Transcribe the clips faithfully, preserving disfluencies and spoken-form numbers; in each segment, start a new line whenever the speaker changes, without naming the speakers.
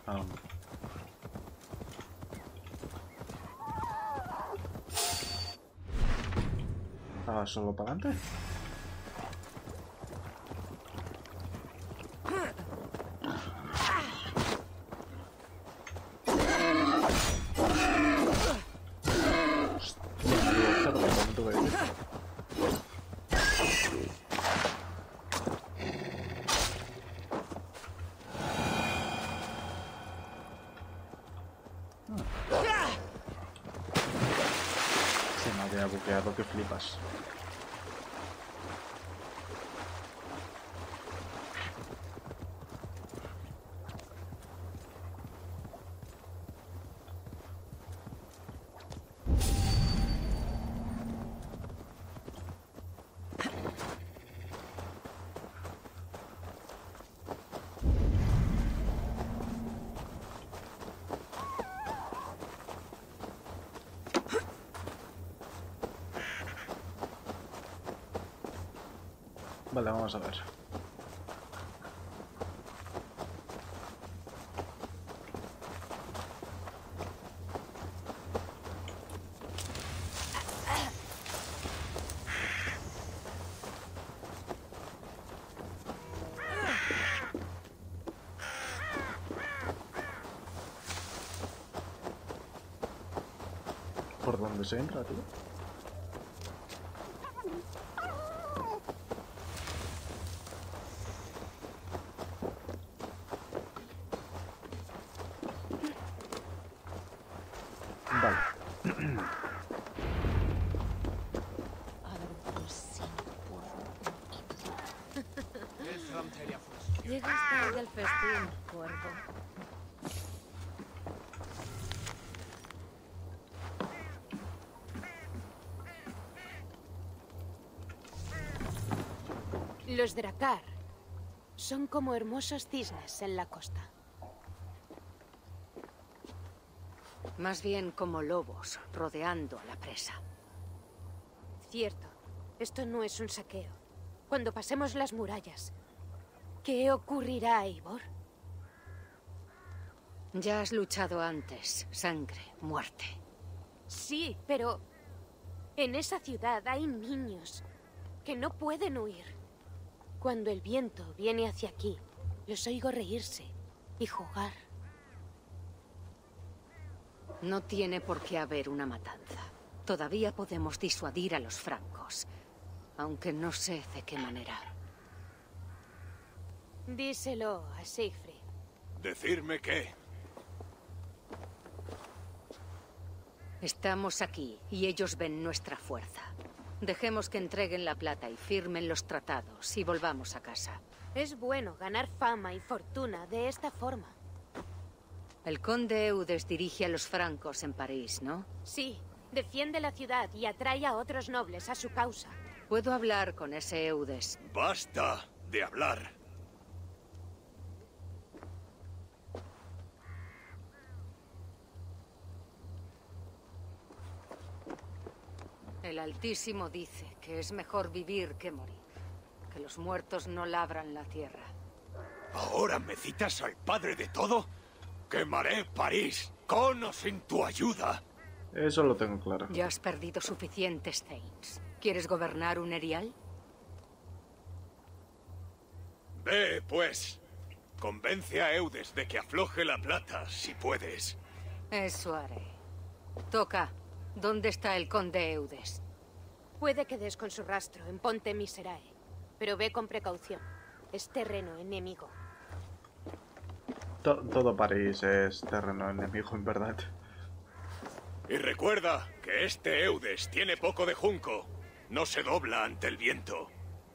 Um. Ah, solo para adelante. Se me había bugueado que flipas. Vale, vamos a ver. ¿Por dónde se entra, tío?
Llegas tarde al festín, cuervo. Los Drakkar son como hermosos cisnes en la costa. Más bien como lobos rodeando a la presa. Cierto, esto no es un saqueo. Cuando pasemos las murallas, ¿qué ocurrirá, Eivor? Ya has luchado antes. Sangre, muerte. Sí, pero en esa ciudad hay niños que no pueden huir. Cuando el viento viene hacia aquí, los oigo reírse y jugar. No tiene por qué haber una matanza. Todavía podemos disuadir a los francos, aunque no sé de qué manera. Díselo a Siegfried.
¿Decirme qué?
Estamos aquí y ellos ven nuestra fuerza. Dejemos que entreguen la plata y firmen los tratados y volvamos a casa. Es bueno ganar fama y fortuna de esta forma. El conde Eudes dirige a los francos en París, ¿no? Sí. Defiende la ciudad y atrae a otros nobles a su causa. Puedo hablar con ese Eudes.
¡Basta de hablar!
El Altísimo dice que es mejor vivir que morir. Que los muertos no labran la tierra.
¿Ahora me citas al padre de todo? ¡Quemaré París, con o sin tu ayuda!
Eso lo tengo claro.
Ya has perdido suficientes Thanes. ¿Quieres gobernar un erial?
Ve, pues. Convence a Eudes de que afloje la plata, si puedes.
Eso haré. Toca. ¿Dónde está el conde Eudes? Puede que des con su rastro en Ponte Miserae, pero ve con precaución. Es terreno enemigo.
To todo París es terreno enemigo, en verdad.
Y recuerda que este Eudes tiene poco de junco. No se dobla ante el viento.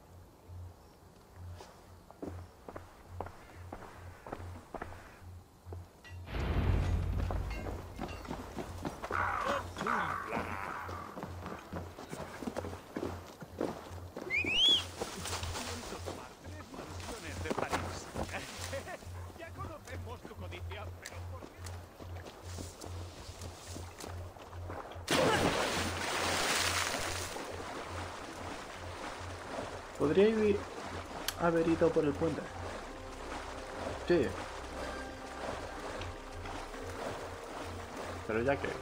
¿Podría ir, haber ido por el puente? Sí. Pero ya que...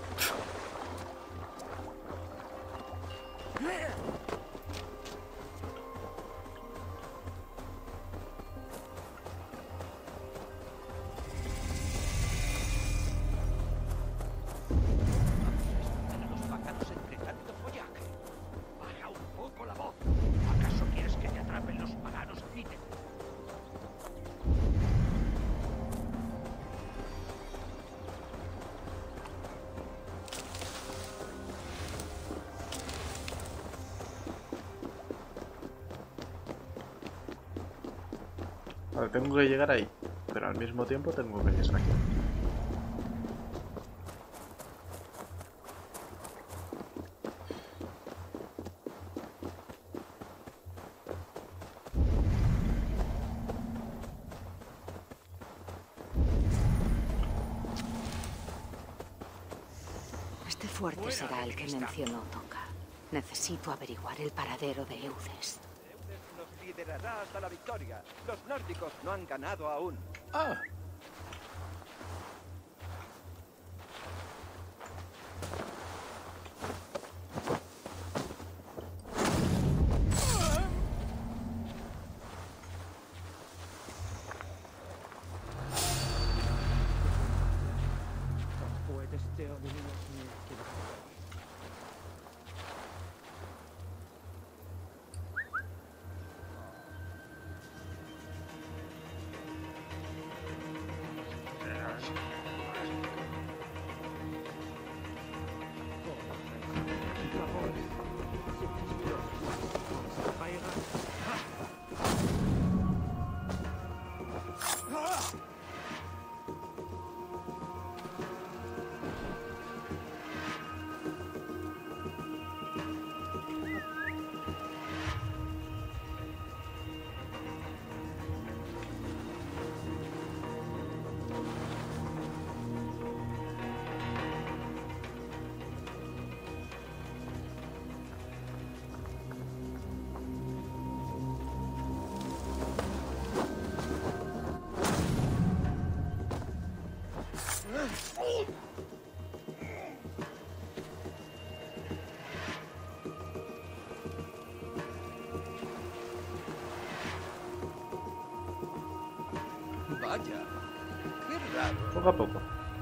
Los pájaros entre tanto follaje. Baja un poco la voz. ¿Acaso quieres que te atrapen los paganos y te...
Vale, tengo que llegar ahí, pero al mismo tiempo tengo que llegar aquí.
Este fuerte será el que mencionó Toca. Necesito averiguar el paradero de Eudes.
Nos liderará hasta la victoria. Los nórdicos no han ganado aún.
¡Ah!
Vaya, qué raro.
Poco a poco.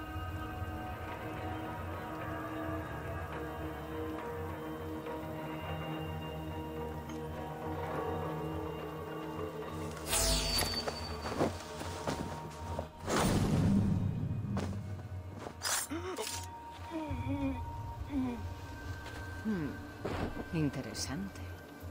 Hmm, interesante.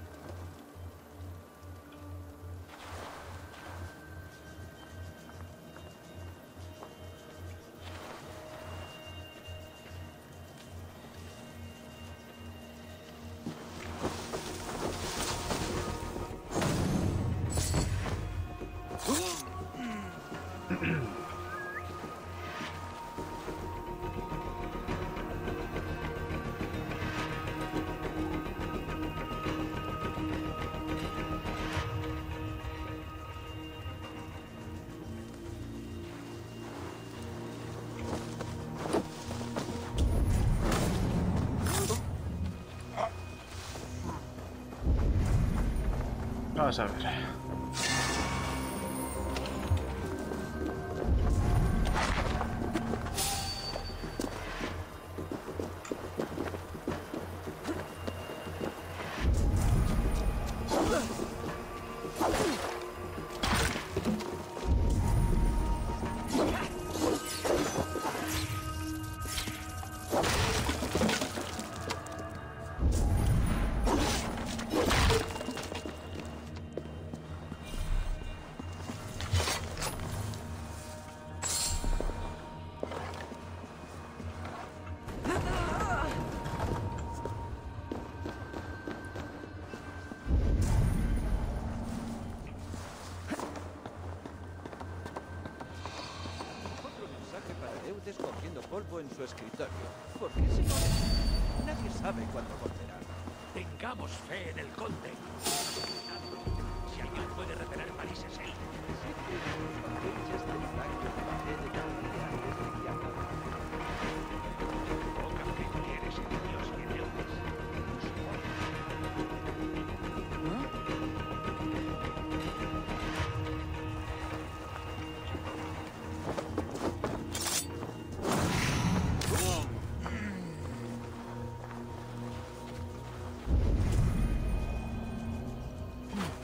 Vamos a ver.
Cogiendo polvo en su escritorio. ¿Por qué se muere? Nadie sabe cuándo volverá. Tengamos fe en el conde. Si alguien puede retener París es él.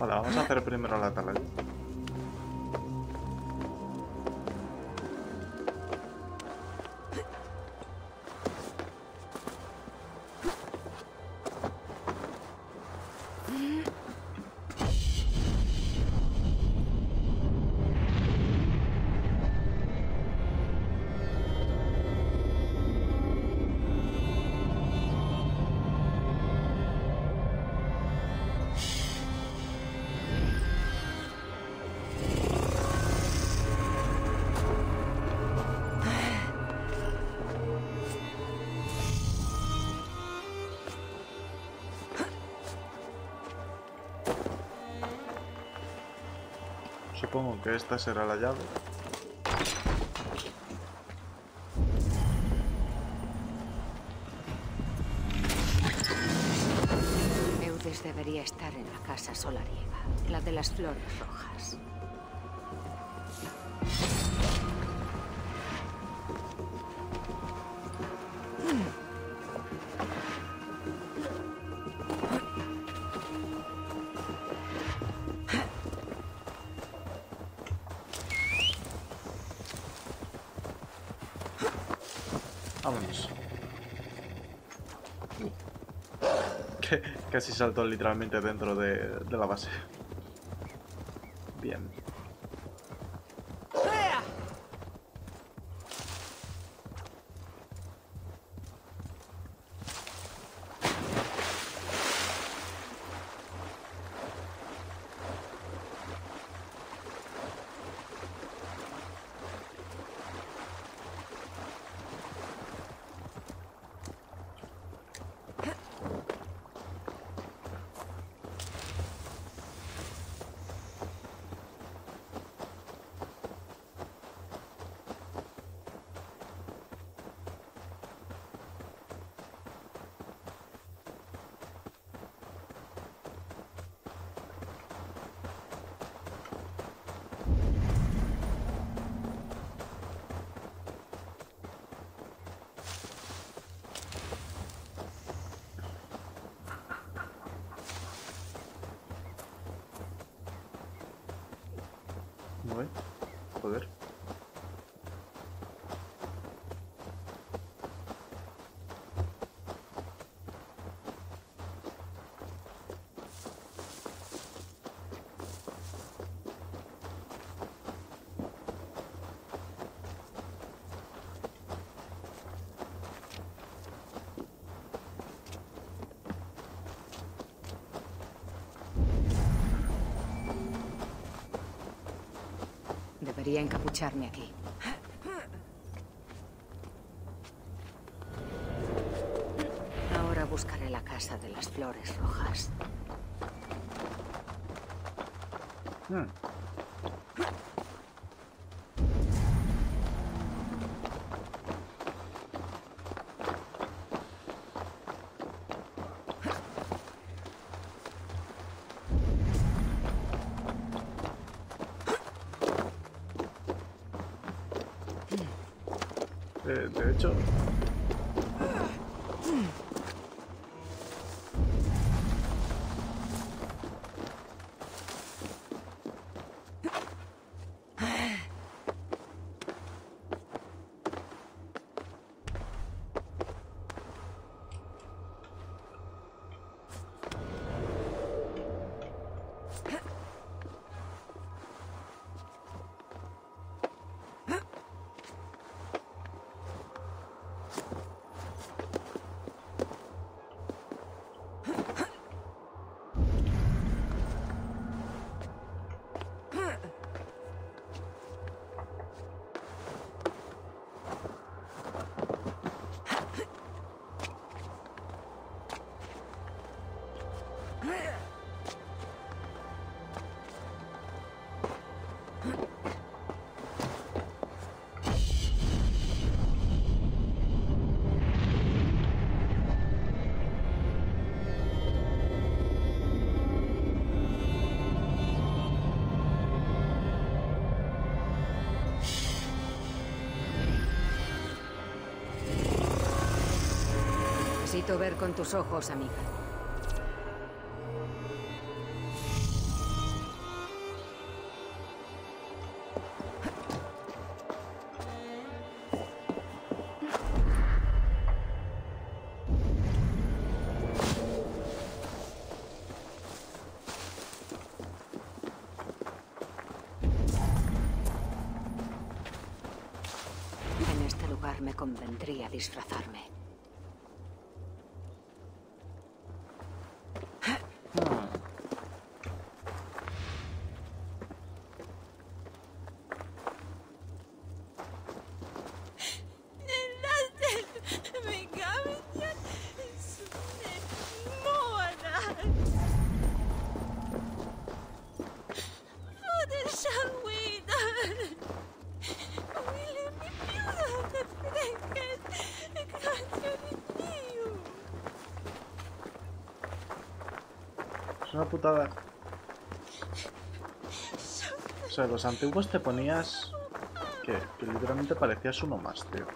Vale, vamos a hacer primero la atalaya. Supongo que esta será la llave.
Eudes debería estar en la casa solariega, la de las flores rojas.
Vámonos. Que casi saltó literalmente dentro de, de la base. Bien. Bueno, joder.
Debería encapucharme aquí. Ahora buscaré la casa de las flores rojas.
Hmm. De, de hecho...
Necesito ver con tus ojos, amiga. lugar me convendría disfrazarme.
Hmm. Es una putada. O sea, los antiguos te ponías... Que, que literalmente parecías uno más, tío.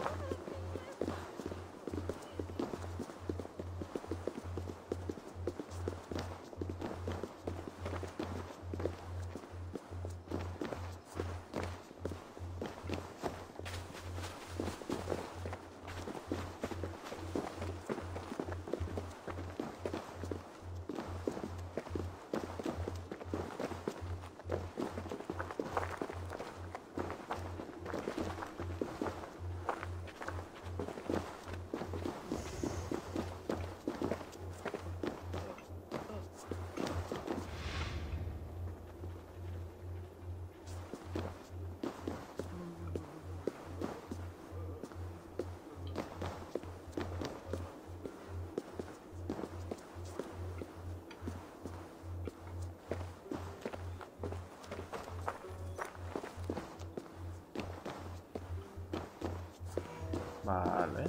Vale.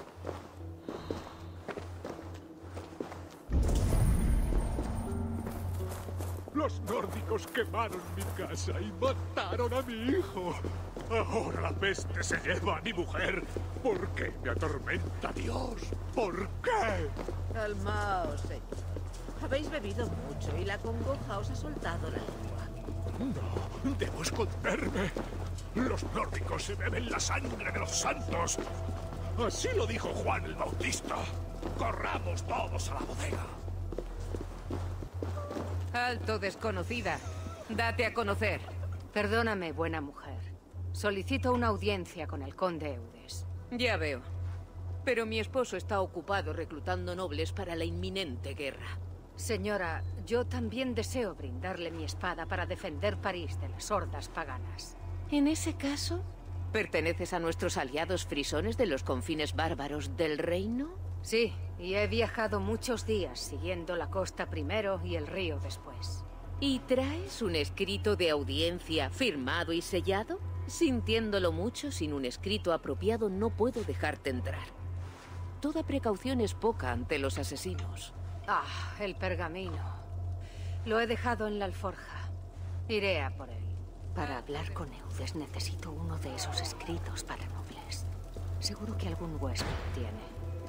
Los nórdicos quemaron mi casa y mataron a mi hijo. Ahora la peste se lleva a mi mujer. ¿Por qué me atormenta Dios? ¿Por qué?
Calmaos, señor. Habéis bebido mucho y la congoja os ha soltado la lengua.
No, debo esconderme. Los nórdicos se beben la sangre de los santos. Así lo dijo Juan el Bautista. Corramos todos a la bodega.
Alto, desconocida. Date a conocer.
Perdóname, buena mujer. Solicito una audiencia con el conde Eudes.
Ya veo. Pero mi esposo está ocupado reclutando nobles para la inminente guerra.
Señora, yo también deseo brindarle mi espada para defender París de las hordas paganas.
En ese caso, ¿perteneces a nuestros aliados frisones de los confines bárbaros del reino?
Sí, y he viajado muchos días siguiendo la costa primero y el río después.
¿Y traes un escrito de audiencia firmado y sellado? Sintiéndolo mucho, sin un escrito apropiado no puedo dejarte entrar. Toda precaución es poca ante los asesinos.
Ah, el pergamino. Lo he dejado en la alforja. Iré a por él. Para hablar con Eudes necesito uno de esos escritos para nobles. Seguro que algún huésped tiene.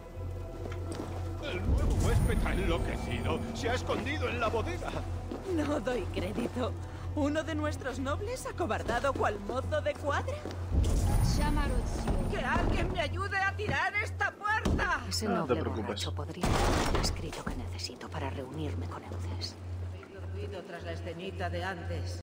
El nuevo huésped ha enloquecido. Se ha escondido en la bodega.
No doy crédito. ¿Uno de nuestros nobles acobardado cual mozo de cuadra? ¡Que alguien me ayude a tirar esta puerta!
Ese
No te
noble
preocupes.
borracho podría tener el escrito que necesito para reunirme con Eudes.
Habéis dormido tras la escenita de antes.